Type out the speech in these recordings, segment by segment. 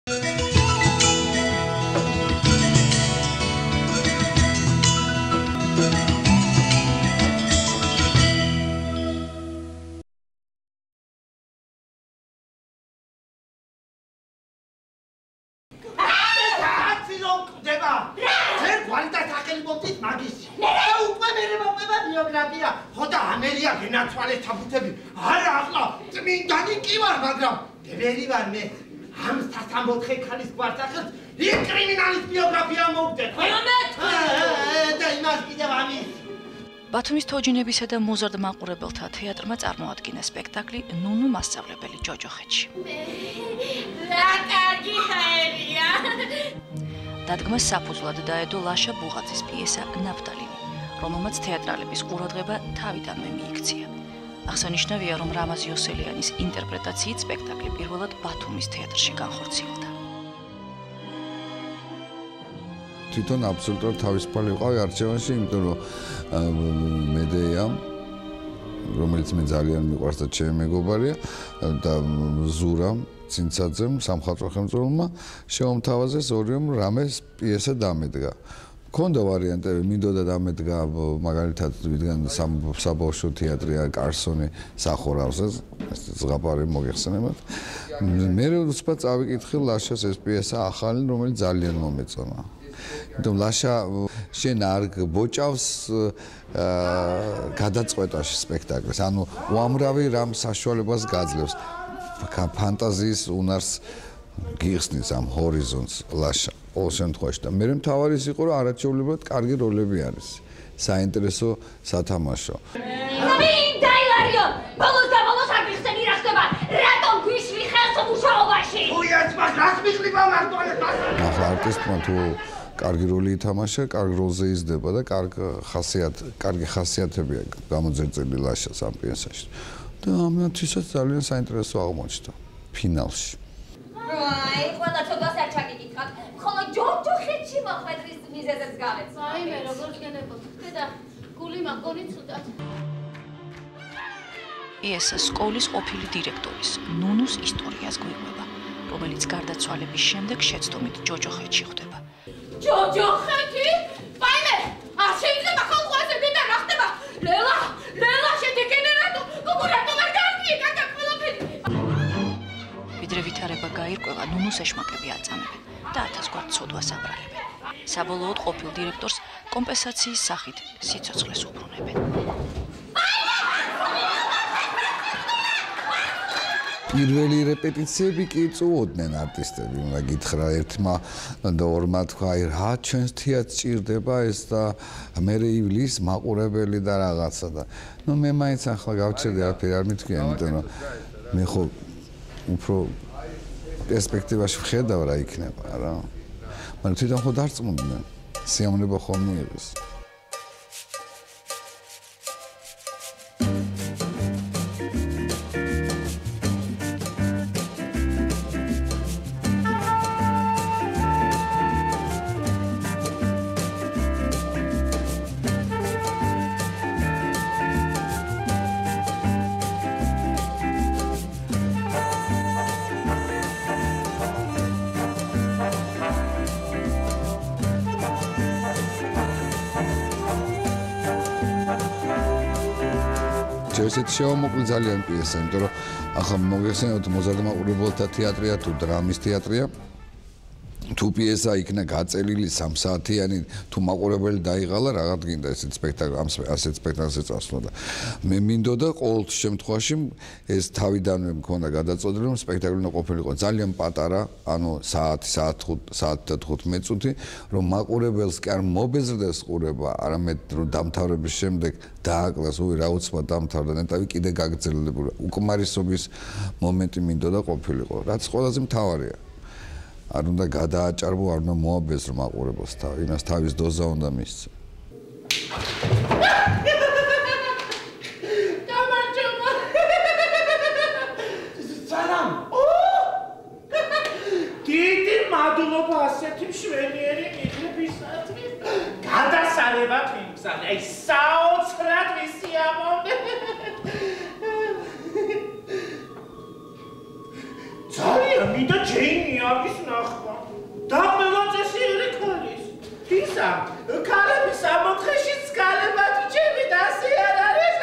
ბათუმის თოჯინებისა და მოზარდ მაყურებელთა თეატრმა წარმოადგინა სპექტაკლი ნუნუ მასწავლებელი ჯოჯოხეთში. რა კარგი ხერია! დადგმას საფუძვლად დაედო ლაშა ბუღაძის პიესა ნაფტალინი, რომელმაც თეატრალების ყურადღება თავიდანვე მიიქცია. აღსანიშნავია, რომ რამაზ იოსელიანის ინტერპრეტაციით სპექტაკლი პირველად ბათუმის თეატრში განხორციელდა. თვითონ აბსოლუტურად თავისუფალი ვიყავი არჩევანში, იმიტომ რომ მედეა, რომელიც მე ძალიან მიყვარს და ჩემი მეგობარია და ზურამ ცინცაძემ, სამხატვრო ხელმძღვანელმა შეუმთავაზეს ორიომ რამეს პიესა დამედგა. მქონდა ვარიანტები, მინდოდა დამედგა მაგალითად ვიდგან საბავშვო თეატრია კარსონი სახურავზე, ზღაპარი მოგეხსენებათ. მე უცბად წავიკითხე ლაშას ეს პიესა ახალი, რომელიც ძალიან მომეწონა. იმიტომ ლაშა შენ არ ბოჭავს გადაწყვეტაში სპექტაკლის, ანუ უამრავი რამ საშუალებას გაძლევს. ფანტაზიის უნარს გიხსნის ამ ჰორიზონტს ლაშა ყოველ შემთხვევაში და მე მთავარი ის იყო რომ არაჩვეულებრივად კარგი როლები არის საინტერესო სათამაშო მინდა ილარიო ბოლოს და ბოლოს არ გიხსენი რა ხდება რატომ გვიშვი ხელს მუშაობაში უიაც მას რას მიხლიბა მარტო ახლა არტისტმა თუ კარგი როლი ითამაშა, კარგ როლზე იზრდება და კარგი ხასიათებია გამოძერწილი ლაშას ამ პიესაში. და ამათვისაც ძალიან საინტერესო აღმოჩნდა ფინალში. აი, ყველა ცოდვას არ ჩაგიკითხავთ, ხოლო ჯოჯოხეთში მოხვედრის მიზეზებს გავეც. აი, მე როგორ გენებოთ. და გული მაგონი ცუდად. პიესა სკოლის ყოფილი დირექტორის ნუნუს ისტორიას გვიყვება, რომელიც გარდაცვალების შემდეგ შეცდომით ჯოჯოხეთში ხვდება. ჯოჯოხეთი? პაილე, არ შეიძლება ხოლმე და რა ხდება? ლელა, შედეგენერატო, გუგურატო არ გამიე, კაკა ყველაფერი. ვიდრე ვითარება გაირკვევა, ნუნუს ეშმაკები აწამებენ და 1000 გვარ ცოდვას აბრალებენ. საბოლოოდ ყოფილ დირექტორს კომპენსაციის სახით სიცოცხლეს უბრუნებენ. პირველი რეპეტიციები კი წუოდნენ არტისტები, უნდა გითხრა ერთმა და ორმა თქვა, აი რა ჩვენს თეატრს ჭირდება ეს და მე ივლის მაყურებელი და რაღაცა და ნუ მე მაინც ახლა გავჩერდი არაფერი არ მithქია, იმიტომ რომ მე ხო უფრო პერსპექტივაში ვხედავ რა იქნება რა. მაგრამ თვითონ ხო დარწმუნდნენ, სიამოვნება ხომ მიიღეს. ესეთ შემოკლი ძალიან პიესა, იმიტომ რომ ახლა მოგეხსენებათ მოზარდ მაყურებელთა თეატრია თუ დრამის თეატრია. თუ პიესა იქნა გაწელილი 3 საათიანი, თუ მაყურებელი დაიღალა, რაღაც გინდა ესეთ სპექტაკლს წასვლა და მე მინდოდა ყოველ შემთხვევაში ეს თავიდანვე მქონდა გადაწყვეტილი, რომ სპექტაკლი უნდა ყოფილიყო ძალიან პატარა, ანუ საათი და 15 წუთი, რომ მაყურებელს კი არ მობეზრდეს ყურება, არამედ რომ დამთავრების შემდეგ დააკლას, რა უცბად დამთავრდა, ნეტავი კიდე გაგრძელებულა. უკმარისობის მომენტი მინდოდა ყოფილიყო, რაც ყველაზე მთავარია. არ უნდა გადააჭარბო, არ უნდა მოაბეზრო მაყურებელს თავი, იმას თავის დოზა უნდა მისცე. გამარჯობა. სალამ. დიდი მადლობა ასეთი მშვენიერი მიღებისათვის. გადასარევად ვიმგზავნე. აი საოცრად ვისიამოვნე. ძალიან მინდა ჯეინი არის ნახვა. და ყველა წესიერი ქალის. ისა, ქალების ამოთხეშიც ქალებად ჩემი და ასე არ არის.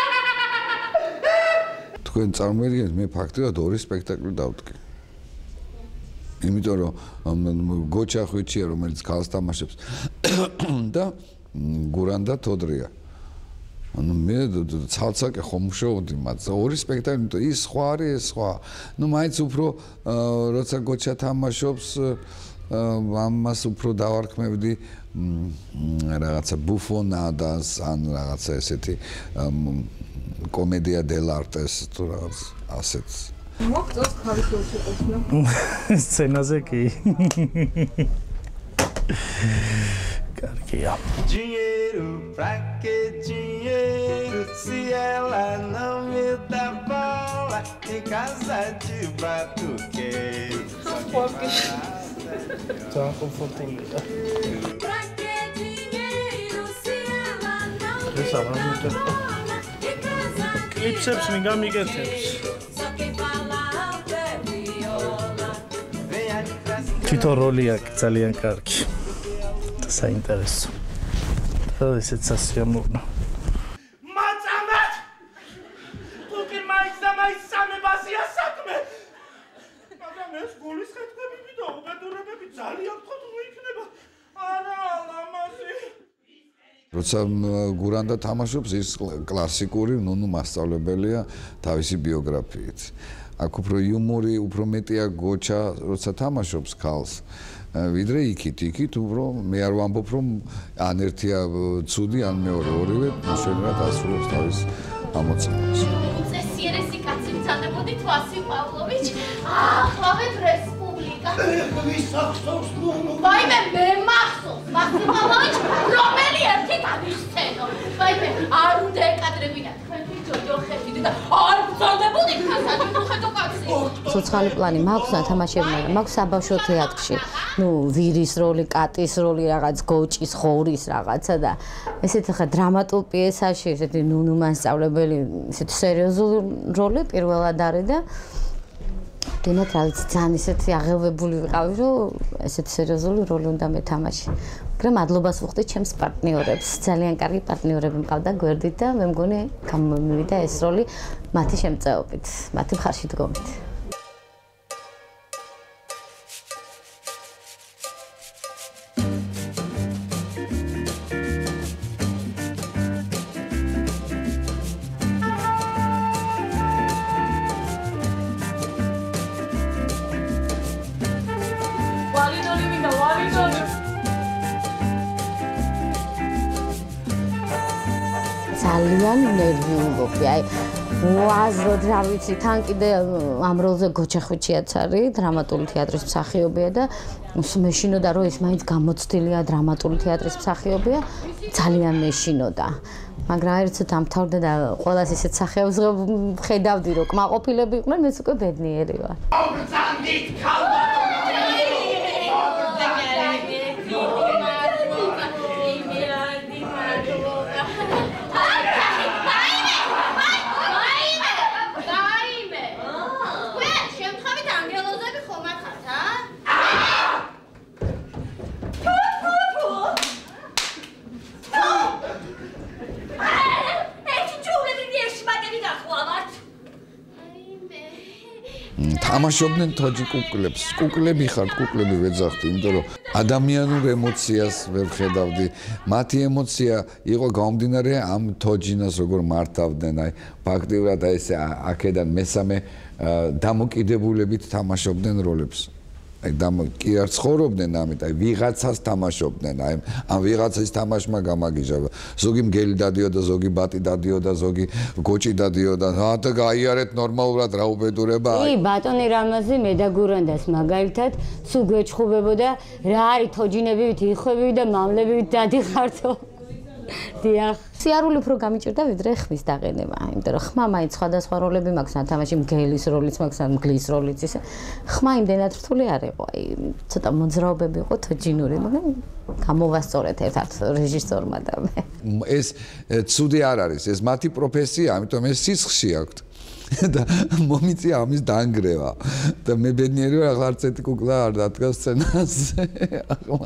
თქვენ წარმოიდგინეთ, მე ფაქტობრივად 2 სპექტაკლი დავდგე. იმიტომ რომ გოჩა ხვიჩია, რომელიც ქალს თამაშობს და გურანდა თოდრია. ანუ მე ცალ-ცალკე ხომ მუშაობდი მათზე. 2 სპექტაკლი, იმიტომ ის სხვა არის, ეს სხვა. ნუ მაინც უფრო როცა გოჩა თამაშობს, ამას უფრო დავარქმევდი რაღაცა ბუფონადას ან რაღაცა ესეთი კომედია დელარტეს თუ რაღაც ასეთს. მოგწონს ქალის უსიყვარულო. სცენაზე კი. კარგია. Dinheiro, pra que dinheiro se ela não me dá bola em casa de batuqueiro? Tá confortável. Pra que dinheiro se ela não me Essa dá bola em casa de Clipsებს მინ გამიგეთებს. Só quem fala alto é viola. Venha depressa. თვითონ როლი აქვს ძალიან კარგი. და საინტერესო. და ესეც სასიამოვნო. მაწამეთ! თუ კი მაინც და მაინც სამებაზია საქმე. მაგრამ ეს გულის ხეთქები და უბედურებები ძალიან ხუთრო იქნება. არა, ლამაზი. როცა გურანდა თამაშობს, ის კლასიკური ნუნუ მასწავლებელია თავისი ბიოგრაფიით. აქ უფრო იუმორი, უფრო მეტია გოჩა, როცა თამაშობს ქალს. ვიდრე იქით უფრო მე არ ვამბობ რომ ან ერთია ცუდი ან მეორე ორივე შეიძლება ასრულებს თავის ამოცანას. წესიერესი კაცი მცანებოდით ვასილ პავლოვიჩ, ახლავეთ რესპუბლიკა. ვის ახსოვს ნუნუ? ვაიმე მე მახსოვს ვასილ პავლოვიჩ, რომელი ერთი გამიხსენო. ვაიმე არ უნდა ეკადრებინა თქვენი ჯოჯოხეთი და არ ბრძანდებოდით გასაჯოხეთო კაცი. ცოცხალი პლანი მაქვს ნათამაშებმა, მაქვს საბავშვო თეატრში. ნუ ვირის როლი, კატის როლი, რაღაც გოჭის, ხორის რაღაცა და ესეთი ხა დრამატულ პიესაში ესეთი ნუნუ მასწავლებელი, ესეთი სერიოზული როლი პირველად არის და დენათ რაღაც ძალიან ესეთი აღელვებული ვიყავი, რომ ესეთი სერიოზული როლი უნდა მეთამაში. მაგრამ მადლობას ვუხდი ჩემს პარტნიორებს. ძალიან კარგი პარტნიორები მყავდა გვერდით და მე მგონი გამომივიდა ეს როლი მათი შემწეობით, მათი მხარში დგომით. ძალიან ნერვიულობდი. აი უაზროდ რა ვიცი, თან კიდე ამ როლზე გოჩა ხვიჩიაც არის, დრამატული თეატრის მსახიობია და მეშინოდა რომ ეს მაინც გამოცდილია დრამატული თეატრის მსახიობია, ძალიან მეშინოდა. მაგრამ ერთს დამთავრდა და ყველას ისეთ სახეებს ხედავდი რომ კმაყოფილები იყვნენ, მეც უკვე ბედნიერი ვარ. აღწანდით ქალბატონო! თამაშობდნენ თოჯი კუკლებს. კუკლები ხართ, კუკლები ვეძახდი, იმიტომ რომ ადამიანურ ემოციას ვერ ხედავდი. მათი ემოცია იყო გამომდინარე ამ თოჯინას როგორ მართავდნენ. აი ფაქტიურად აი ეს აქედან მესამე დამოკიდებულებით თამაშობდნენ როლებს. აი კი არ ცხოვრობდნენ ამით, აი ვიღაცას თამაშობდნენ. აი ამ ვიღაცის თამაშმა გამაგიჟა. ზოგი მგელი დადიოდა, ზოგი ბატი დადიოდა, ზოგი გოჭი დადიოდა. და გაიარეთ ნორმალურად რა უბედურება. კი, ბატონი რამაზი მე და გურანდას მაგალითად სულ გვეჩხუბებოდა რა არის თოჯინებით იხვები და მამლებით დადიხართო. დიახ. სიარული უფრო გამიჭირდა ვიდრე ხმის დაყენება, იმიტომ რომ ხმა მაინც სხვადასხვა როლები მაქვს, თამაში მგელის როლიც მაქვს, მგლის როლიც ისე. ხმა იმდენად რთული არ იყო, აი ცოტა მოძრაობები იყო თოჯინური, მაგრამ გამოვასწორეთ ერთად რეჟისორმა და მე. ეს ცუდი არ არის, ეს მათი პროფესია, ამიტომ ეს სისხლში აქვთ. და მომიწია ამის დაანგრევა და მე ბედნიერი ვარ ახლა არც ერთი კუკლა არ დადგას სცენაზე ახლა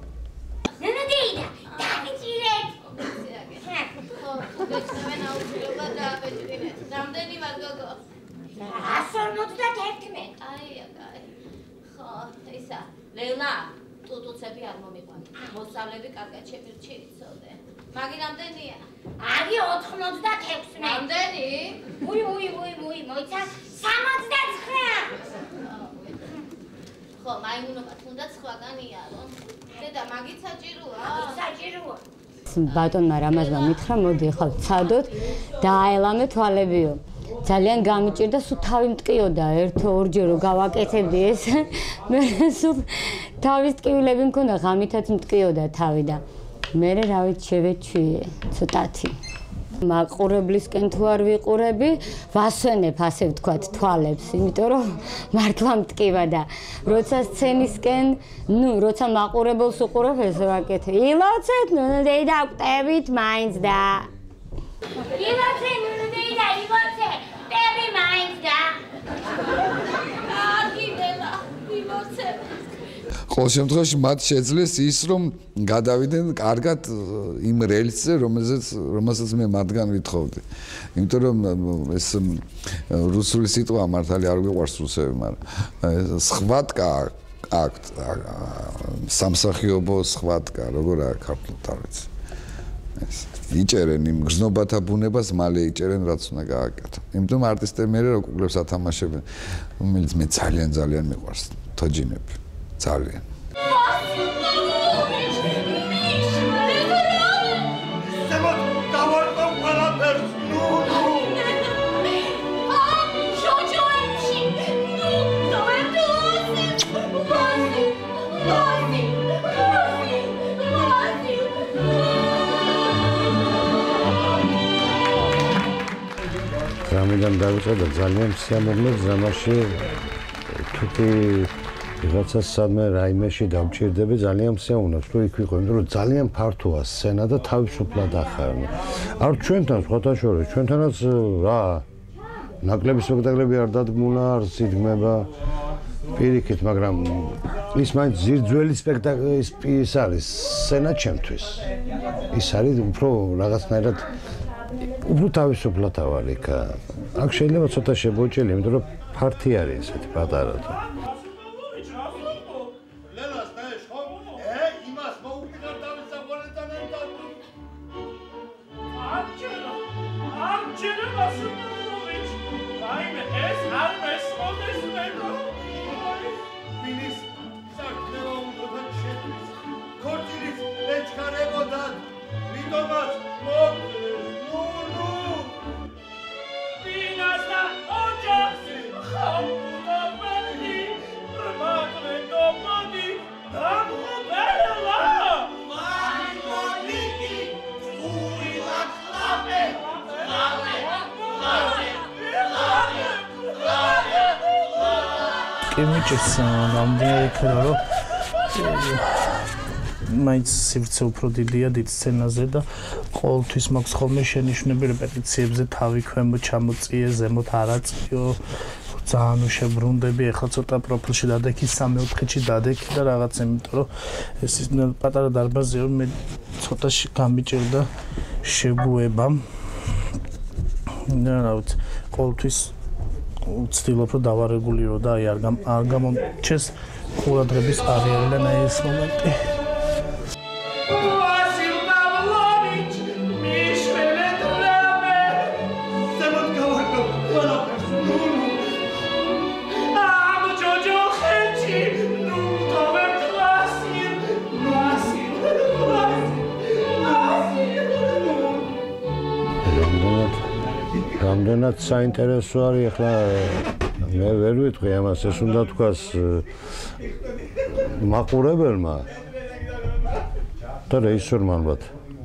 ლელა, ტუტუცები არ მომიყვანე. მოსავლები კარგად შეგვირჩივიცოდე. მაგი რამდენია? აგი 96. რამდენი? უი, მოიცა 69. ხო, მაიმუნობა თუნდაც სხვაგანია, რომ დედა მაგით საჭიროა? საჭიროა. ბატონმა რამაზმა მითხრა, მოდი ახლა ვცადოთ და აელამე თვალებიო. ძალიან გამიჭირდა, სულ თავი მტკიოდა, ერთ-ორჯერ რომ გავაკეთებდი ეს. მე სულ თავის ტკივილები მქონდა, ღამითაც მტკიოდა თავი და მე რა ვიცი შევეჩვიე ცოტათი. მაყურებლისკენ თუ არ ვიყურები, ვასვენებ ასე ვთქვათ თვალებს, იმიტომ რომ მართლა მტკივა და როცა სცენისკენ, როცა მაყურებელს უყურებ ეს ვაკეთე. ილოცეთ, დედა გვტებით მაინც და ილოცეთ, დედა ილოცეთ, ტები მაინც და აგიდელა, ილოცეთ. ყოველ შემთხვევაში მათ შეძლეს ის რომ გადავიდნენ კარგად იმ რელსზე რომელსაც მე მათგან ვითხოვდი. იმიტომ რომ ეს რუსული სიტყვა მართალი არ გვიყვარს რუსები, მაგრამ სხვატკა აქტ სამსახიობო სხვატკა როგორ არის ქართულად არ ვიცი. ეს იჭერენ იმ გრძნობათა ბუნებას მალე იჭერენ რაც უნდა გააკეთო. იმიტომ არტისტები მე რო კუკლებს ათამაშებენ, რომელიც მე ძალიან მიყვარს თოჯინები. ძალიან. რამიდან დავიწყე და ძალიან სიამოვნებს ზამაში თუკი ვიღაცა სადმე რაიმეში დავჭირდები ძალიან მსიაუნებს თუ იქ ვიყო იმიტომ რომ ძალიან ფართოა სცენა და თავისუფლად ახარნი არ ჩვენთან სხვათა შორის ჩვენთანაც რა ნაკლები სპექტაკლები არ დადგმულა არ სიძმება პირიქით მაგრამ ის მაინც ძირძველი სპექტაკლი ის არის სცენა ჩემთვის ის არის უფრო რაღაცნაირად უფრო თავისუფლად ვარ იქ აქ შეიძლება ცოტა შებოჭილი იმიტომ რომ ფართი არის ესეთი პატარა და იმიჭის რამდენი იქნება რომ მაინც სივრცე უფრო დიდია დიდ სცენაზე და ყოველთვის მაქვს ხოლმე შენიშვნები რეპეტიციებზე თავი ქვემოთ ჩამოწიე ზემოთ არაწიო ძალიან შებრუნდები ახლა ცოტა პროფილში დადექი 3-4-ში დადექი და რაღაც იმიტომ რომ ეს პატარა დარბაზია რომ მე ცოტა გამიჭირდა შეგუება და რა ვიცი ყოველთვის ვცდილობ რომ დავარეგულირო და აი არ გამომჩეს ყურადღების არეალიდან აი ეს მომენტი რამდენად საინტერესო არის ახლა მე ვერ ვიტყვი ამას ეს უნდა თქვას მაყურებელმა და რეჟისორმა ალბათ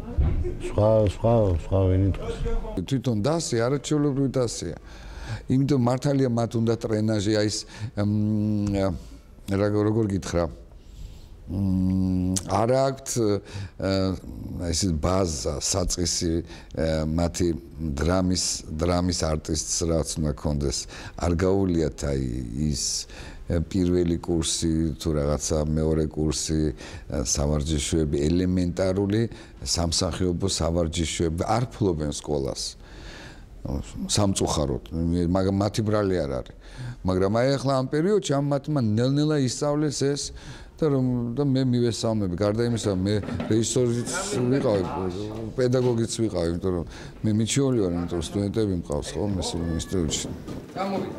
სხვა ვინი თქვას თვითონ დასი არაჩვეულებრივი დასია იმიტომ მართალია მათ უნდა ტრენაჟი აი ეს როგორ გითხრა არა აქვთ ესე ბაზა საწყისი მათი დრამის არტისტს რაც უნდა კონდეს არ გაუვლიათ აი ის პირველი კურსი თუ რაღაცა მეორე კურსი სავარჯიშოები ელემენტარული სამსახიობო სავარჯიშოები არ ფლობენ სკოლას სამწუხაროდ მაგრამ მათი ბრალი არ არის მაგრამ აი ახლა ამ პერიოდში ამ მათმა ნელ-ნელა ისწავლეს ეს და მე მივესალმები გარდა იმისა მე რეჟისორიც ვიყავი პედაგოგიც ვიყავი იმიტომ რომ მე მიჩიოლი ვარ იმიტომ რომ სტუდენტები მყავს ხო მე ინსტიტუტში გამოვიდა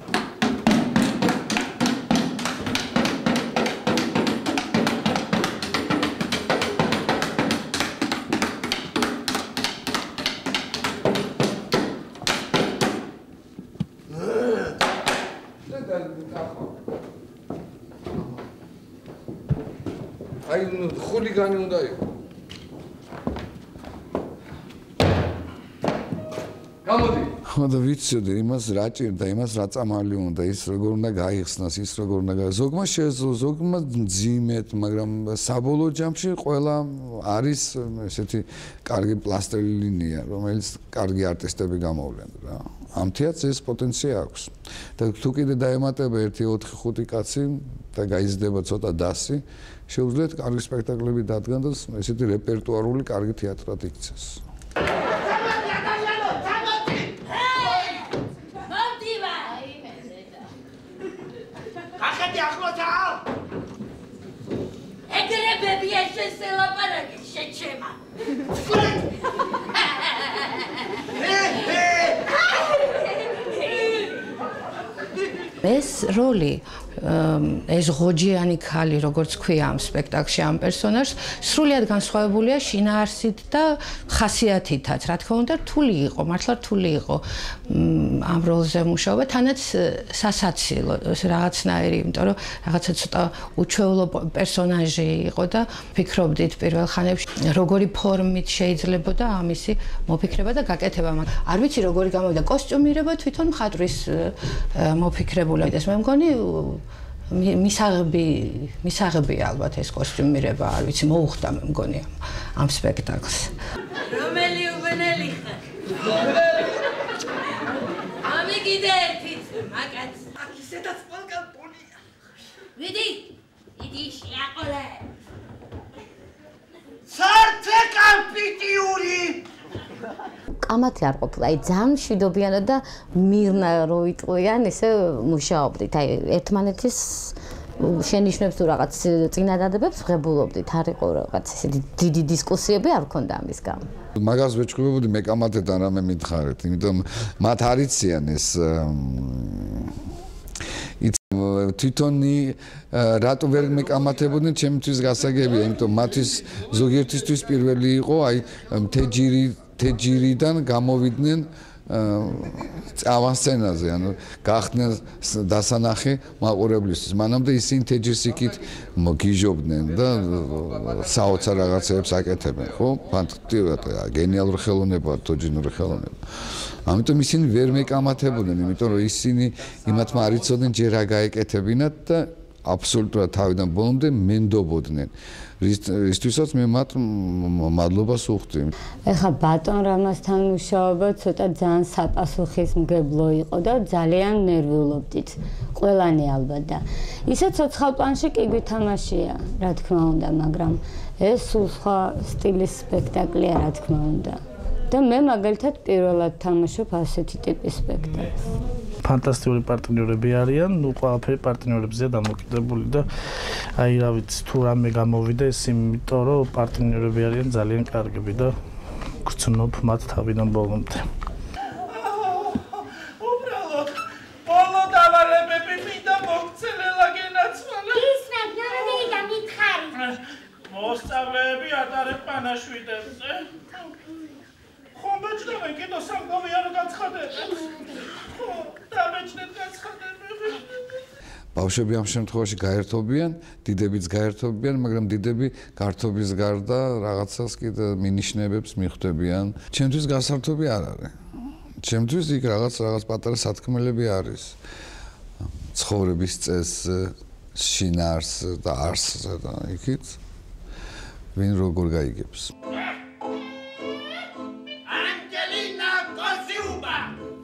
აი ხულიგანი უნდა იყო გამოდი ხო და ვიცოდი იმას რა ჭირდა იმას რა წამალი უნდა ის როგორ უნდა გაიხსნას ის როგორ უნდა ზოგმა შეძლო ზოგმა ძიმეთ მაგრამ საბოლოო ჯამში ყველა არის ესეთი კარგი პლასტილინია რომელიც კარგი არტისტები გამოვლენ რა ამ თეატრს ეს პოტენცია აქვს და თუ კიდე დაემატება 1-4-5 კაცი და გაიზრდება ცოტა დასი შეუძლიათ კარგი სპექტაკლები დადგან და ესეთი რეპერტუარული კარგი თეატრად იქცეს ეს როლი ეს ღოჯიანი ქალი როგორც ქვია ამ სპექტაკლში ამ პერსონაჟს სრულიად განსხვავებულია შინაარსით და ხასიათითაც რა თქმა უნდა რთული იყო მართლა რთული იყო ამ როლზე მუშაობა თანაც სასაცილო რაღაცნაირი იმიტომ რომ რაღაცა ცოტა უჩვეულო პერსონაჟი იყო და ფიქრობდით პირველ ხანებში როგორი ფორმით შეიძლებოდა ამისი მოფიქრება და გაკეთება არ ვიცი როგორი გამოვიდა კოსტიუმირება თვითონ მხატვრის მოფიქრებული ეს მე მგონი მისაღები ალბათ ეს კოსტიუმირება არ ვიცი მოუხდა მე მგონი ამ სპექტაკლს რომელი უბნელი ხარ ამი კიდე ერთით მაგაც აქ ისედაც პოლკალპონია ვიდი იდი შეაყოლე სარტე კამპიტიური კამათი არ ყოფილა, აი ძალიან მშვიდობიანად და მირნა რო იტყვიან, ესე მუშაობდით. აი ერთმანეთის შენიშვნებს თუ რაღაც წინადადებებს ვღებულობდით, არ იყო რაღაც ესეთი დიდი დისკუსიები არ ქონდა ამის გამო. მაგას ვეჩქებოდი მე კამათებთან რამე მითხარით, იმიტომ მათ არ იციან ეს თვითონი რატო ვერ მეკამათებოდნენ ჩემთვის გასაგებია, იმიტომ მათთვის ზოგიერთისთვის პირველი იყო, აი თეჯირიდან გამოვიდნენ ავანსცენაზე, ანუ გახდნენ დასანახი მაყურებლისთვის. მანამდე ისინი თეჯირსიქით მოგიჟობდნენ და საოცარ რაღაცებს აკეთებენ, ხო? ფანტასტიკურად, გენიალური ხელოვნება, თოჯინური ხელოვნება. ამიტომ ისინი ვერ მეკამათებოდნენ, იმიტომ რომ ისინი იმათმა არ იცოდნენ ჯერ რა გაეკეთებინათ და აბსოლუტურად თავიდან ბოლომდე მენდობოდნენ. რისთვისაც მე მათ მადლობას უხდი. ეხლა ბატონ რამასთან მუშაობა ცოტა ძალიან საპასუხისმგებლო იყო და ძალიან ნერვიულობდით. ყველანი ალბათ და ისე ცოცხალ პლანში კი გვითამაშია, რა თქმა უნდა, მაგრამ ეს სულ სხვა სტილის სპექტაკლია, რა თქმა უნდა. და მე მაგალითად პირველად თამაშობ ასეთი ტიპის სპექტაკლს. ფანტასტიკური პარტნიორები არიან, ნუ ყველაფერი პარტნიორებზეა დამოკიდებული და აი რა ვიცი, თუ რამე გამოვიდა ეს იმიტომ რომ პარტნიორები არიან ძალიან კარგები და გრძნობ მათ თავიდან ბოლომდე. უბრალოდ ბოლო დავალებები მინდა მოგცელელა გენაცვალა. ის მაგნორები და მითხარი. მოსწავლეები ატარებ პანაშვიდებზე. ხომ ბეჭდები კიდო სამგოვი არ გაცხადებებს. ხო, დამეჭდეთ გაცხადებები. ბავშვები ამ შემთხვევაში გაერთობიან, დიდებიც გაერთობიან, მაგრამ დიდები გართობის გარდა რაღაცას კიდე მინიშნებებს მიხვდებიან. ჩემთვის გასართობი არ არის. ჩემთვის იქ რაღაც პატარა სათქმელები არის. ცხოვრების წესზე, შინარს და არსს და იქით ვინ როგორ გაიგებს. Angelina Kosiuba.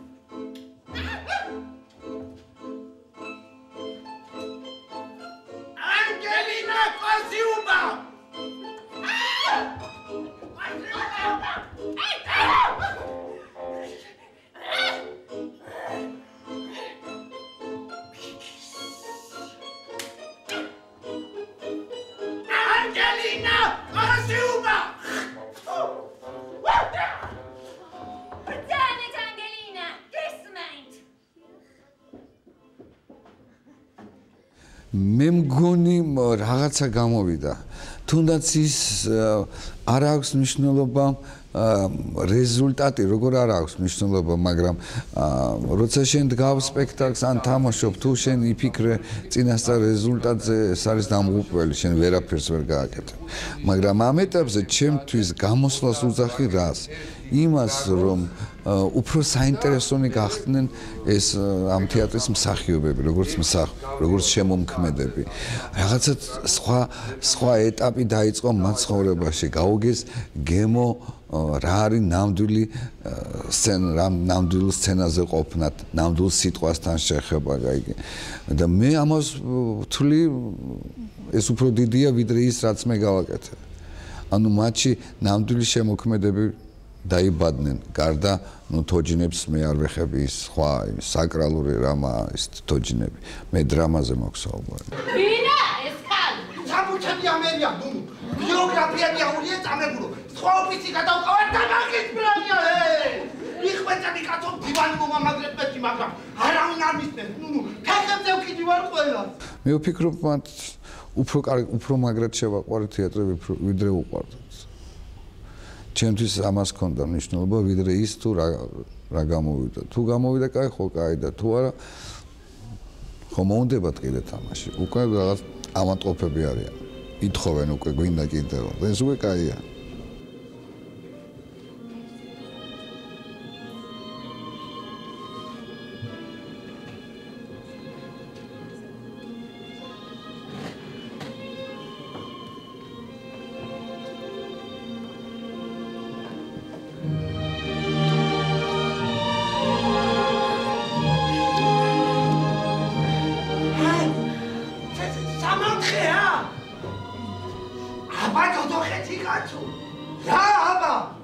Angelina Kosiuba. Angelina Kosiuba. Janet Angelina, გესმენთ? მე მგონი რაღაცა გამოვიდა. თუნდაც ის არ აქვს მნიშვნელობა რეზულტატი, როგორ არ აქვს მნიშვნელობა, მაგრამ როცა შენ დგავ სპექტაკლს ან თამაშობ, თუ შენ იფიქრე წინასწარ რეზულტატზე, ეს არის დამღუპველი, შენ ვერაფერს ვერ გააკეთებ. მაგრამ ამ ეტაპზე ჩემთვის გამოსვლას უძახი რას? იმას, რომ უფრო საინტერესონი გახდნენ ეს ამ თეატრის მსახიობები, როგორც მსახიობები, როგორც შემომქმედები. რაღაცა სხვა ეტაპი დაიწყო მათ ცხოვრებაში. გაუგეს გემო რა არის ნამდვილი ნამდვილ სცენაზე ყოფნა, ნამდვილ სიტყვასთან შეხება, გაიგე. და მე ამას ვთვლი, ეს უფრო დიდია ვიდრე ის, რაც მე გავაკეთე. ანუ მათში ნამდვილი შემოქმედები დაიბადნენ, გარდა თოჯინებს მე არ ვეხები ის სხვა საკრალური რამა ის თოჯინები. მე დრამაზე მაქვს საუბარი. ვინა ეს ხალი? Sabuchani Ameria, nunu. Biografia diauriye წამებურო. სხვა ოფისი გადავყავარ და მაგის პლანია, იხვეწები კაცო დივანი მომამაგრებდი, მაგრამ არავინ არ მისცემს. ნუნუ, ფეხებზე ვკიდი ვარ ყველა. მე ვფიქრობ, მათ უფრო მაგრად შევაყვარე თეატრი, ვიდრე უყვარდათ. ჩემთვის ამას ჰქონდა მნიშვნელობა, ვიდრე ის თუ რა გამოვიდა. თუ გამოვიდა, კაი ხო, კაი და თუ არა, ხო მოუნდებათ კიდე თამაში. უკვე რაღაც ავადმყოფები არიან. ითხოვენ უკვე გვინდა კიდევ. ეს უკვე კაია. აბა დოდოხეთი კაცო. რა აბა?